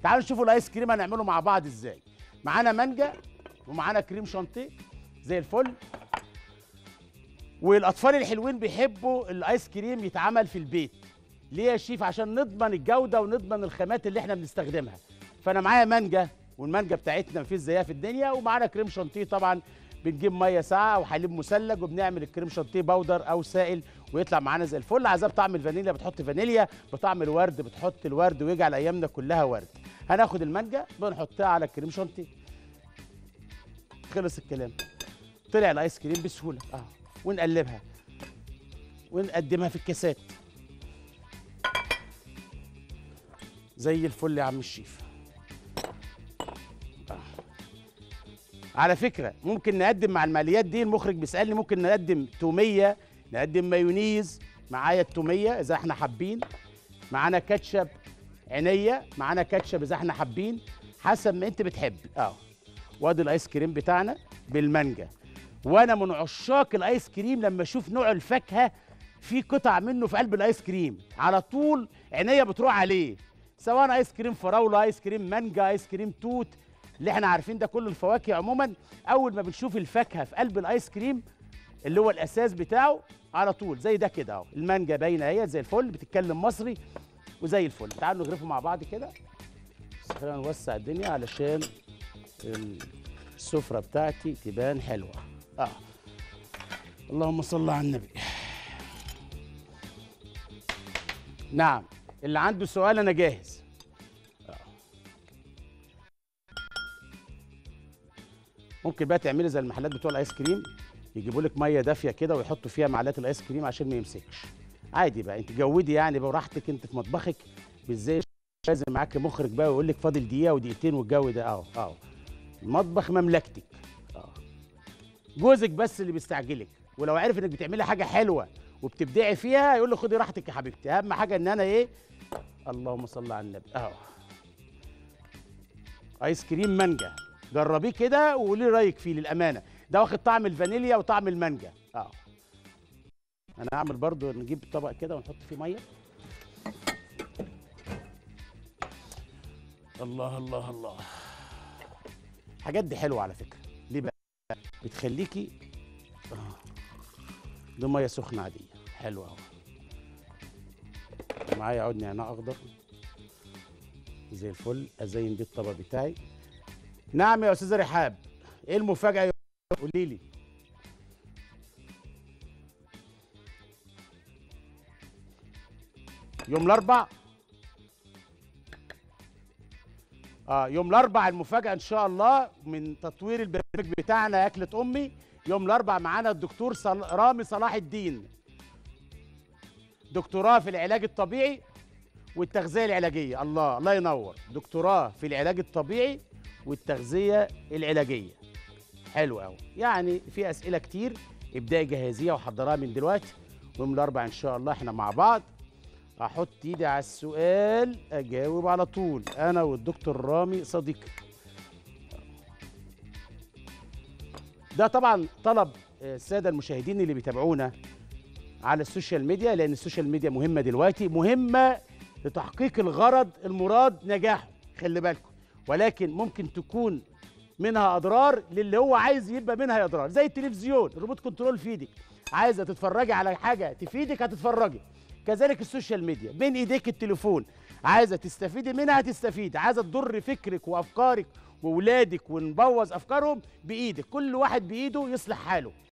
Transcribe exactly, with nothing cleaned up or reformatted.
تعالوا نشوفوا الايس كريم هنعمله مع بعض ازاي. معانا مانجا ومعانا كريم شانتيه زي الفل. والاطفال الحلوين بيحبوا الايس كريم يتعمل في البيت. ليه يا شيف؟ عشان نضمن الجوده ونضمن الخامات اللي احنا بنستخدمها. فانا معايا مانجا، والمانجا بتاعتنا مفيش زيها في الدنيا، ومعانا كريم شانتيه. طبعا بنجيب ميه ساقعه وحليب مثلج وبنعمل الكريم شانتيه باودر او سائل ويطلع معانا زي الفل. عايزاه بطعم الفانيليا بتحط فانيليا، بطعم الورد بتحط الورد، ويجعل ايامنا كلها ورد. هناخد المانجا بنحطها على الكريم شانتيه. خلص الكلام. طلع الايس كريم بسهوله اه ونقلبها ونقدمها في الكاسات زي الفل يا عم الشيف. آه. على فكره ممكن نقدم مع المقليات دي، المخرج بيسالني ممكن نقدم توميه، نقدم مايونيز. معايا التوميه اذا احنا حابين، معانا كاتشب عينيه، معانا كاتشب اذا احنا حابين، حسب ما انت بتحب. اه وادي الايس كريم بتاعنا بالمانجا. وانا من عشاق الايس كريم لما اشوف نوع الفاكهه في قطع منه في قلب الايس كريم على طول عينيا بتروح عليه، سواء ايس كريم فراوله، ايس كريم مانجا، ايس كريم توت، اللي احنا عارفين ده كل الفواكه عموما. اول ما بنشوف الفاكهه في قلب الايس كريم اللي هو الاساس بتاعه على طول زي ده كده اهو. المانجا باينه اهي زي الفل، بتتكلم مصري وزي الفل. تعالوا نغرفه مع بعض كده. بس خلينا نوسع الدنيا علشان السفره بتاعتي تبان حلوه. اه اللهم صل على النبي. نعم، اللي عنده سؤال انا جاهز. آه. ممكن بقى تعملي زي المحلات بتوع الايس كريم، يجيبوا لك ميه دافيه كده ويحطوا فيها معلقه الايس كريم عشان ما يمسكش. عادي بقى، انت جودي يعني براحتك انت في مطبخك. بالزي لازم معاك مخرج بقى ويقول لك فاضل دقيقه ودقيقتين والجو ده. اهو اهو المطبخ مملكتك. اه جوزك بس اللي بيستعجلك، ولو عرف انك بتعملي حاجه حلوه وبتبدعي فيها يقول له خدي راحتك يا حبيبتي. اهم حاجه ان انا ايه، اللهم صل على النبي. اهو ايس كريم مانجا، جربيه كده وقولي رايك فيه. للامانه ده واخد طعم الفانيليا وطعم المانجا. اه انا هعمل برضو، نجيب طبق كده ونحط فيه ميه. الله الله الله. الحاجات دي حلوه على فكره. ليه بقى؟ بتخليكي اه دي ميه سخنه عاديه حلوه اهو. معايا عود نعناع اخضر زي الفل، ازين بيه الطبق بتاعي. نعم يا استاذه رحاب، ايه المفاجاه؟ قولي لي. يوم الاربع. اه يوم الاربع المفاجاه ان شاء الله من تطوير البرنامج بتاعنا اكله امي. يوم الاربع معانا الدكتور صل... رامي صلاح الدين، دكتوراه في العلاج الطبيعي والتغذيه العلاجيه. الله الله ينور، دكتوراه في العلاج الطبيعي والتغذيه العلاجيه. حلو قوي، يعني في اسئله كتير. ابداي جاهزيه وحضرها من دلوقتي، ويوم الاربع ان شاء الله احنا مع بعض. احط ايدي على السؤال اجاوب على طول، انا والدكتور رامي صديقي. ده طبعا طلب الساده المشاهدين اللي بيتابعونا على السوشيال ميديا، لان السوشيال ميديا مهمه دلوقتي، مهمه لتحقيق الغرض المراد نجاحه. خلي بالكم، ولكن ممكن تكون منها اضرار للي هو عايز يبقى منها اضرار. زي التلفزيون، الريموت كنترول في ايدك، عايزه تتفرجي على حاجه تفيدك هتتفرجي. كذلك السوشيال ميديا بين ايديك التليفون، عايزه تستفيدي منها هتستفيدي، عايزه تضر فكرك وافكارك واولادك ونبوظ افكارهم بايدك. كل واحد بايده يصلح حاله.